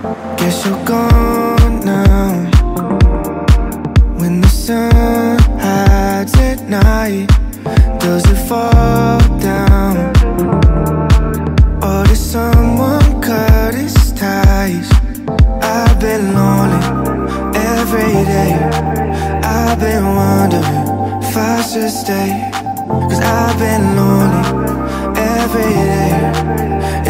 Guess you're gone now. When the sun hides at night, does it fall down? Or did someone cut his ties? I've been lonely every day. I've been wondering if I should stay, 'cause I've been lonely every day.